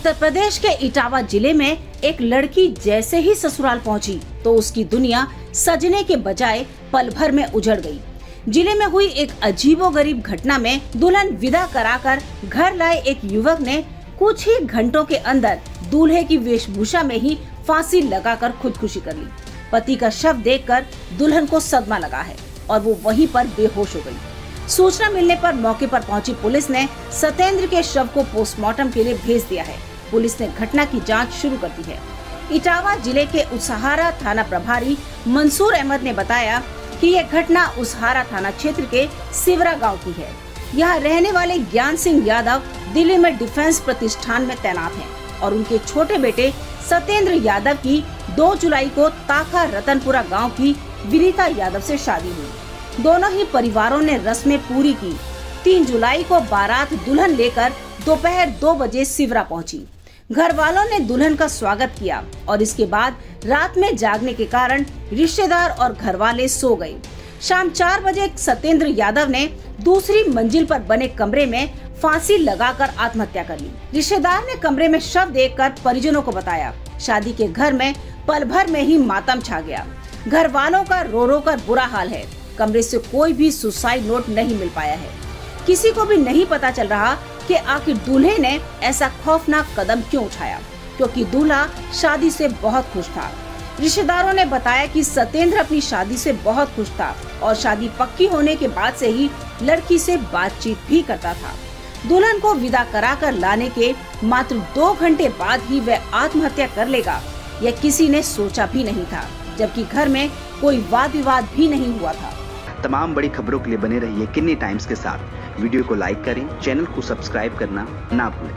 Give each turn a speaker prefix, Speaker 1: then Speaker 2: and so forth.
Speaker 1: उत्तर प्रदेश के इटावा जिले में एक लड़की जैसे ही ससुराल पहुंची तो उसकी दुनिया सजने के बजाय पल भर में उजड़ गई। जिले में हुई एक अजीबोगरीब घटना में दुल्हन विदा कराकर घर लाए एक युवक ने कुछ ही घंटों के अंदर दूल्हे की वेशभूषा में ही फांसी लगाकर खुदकुशी कर ली। पति का शव देखकर दुल्हन को सदमा लगा है और वो वहीं पर बेहोश हो गई। सूचना मिलने पर मौके पर पहुंची पुलिस ने सत्येंद्र के शव को पोस्टमार्टम के लिए भेज दिया है। पुलिस ने घटना की जांच शुरू कर दी है। इटावा जिले के उसहारा थाना प्रभारी मंसूर अहमद ने बताया कि यह घटना उसहारा थाना क्षेत्र के सिवरा गांव की है। यहाँ रहने वाले ज्ञान सिंह यादव दिल्ली में डिफेंस प्रतिष्ठान में तैनात हैं और उनके छोटे बेटे सत्येंद्र यादव की 2 जुलाई को ताका रतनपुरा गांव की विनीता यादव से शादी हुई। दोनों ही परिवारों ने रस्में पूरी की। 3 जुलाई को बारात दुल्हन लेकर दोपहर 2 बजे सिवरा पहुंची। घर वालों ने दुल्हन का स्वागत किया और इसके बाद रात में जागने के कारण रिश्तेदार और घर वाले सो गए। शाम 4 बजे सत्येंद्र यादव ने दूसरी मंजिल पर बने कमरे में फांसी लगाकर आत्महत्या कर ली। रिश्तेदार ने कमरे में शव देखकर परिजनों को बताया। शादी के घर में पल भर में ही मातम छा गया। घर वालों का रो रो कर बुरा हाल है। कमरे से कोई भी सुसाइड नोट नहीं मिल पाया है। किसी को भी नहीं पता चल रहा कि आखिर दूल्हे ने ऐसा खौफनाक कदम क्यों उठाया, क्योंकि दूल्हा शादी से बहुत खुश था। रिश्तेदारों ने बताया कि सत्येंद्र अपनी शादी से बहुत खुश था और शादी पक्की होने के बाद से ही लड़की से बातचीत भी करता था। दुल्हन को विदा कराकर लाने के मात्र 2 घंटे बाद ही वह आत्महत्या कर लेगा, यह किसी ने सोचा भी नहीं था, जबकि घर में कोई वाद विवाद भी नहीं हुआ था।
Speaker 2: तमाम बड़ी खबरों के लिए बने रहिए किन्नी टाइम्स के साथ। वीडियो को लाइक करें, चैनल को सब्सक्राइब करना ना भूलें।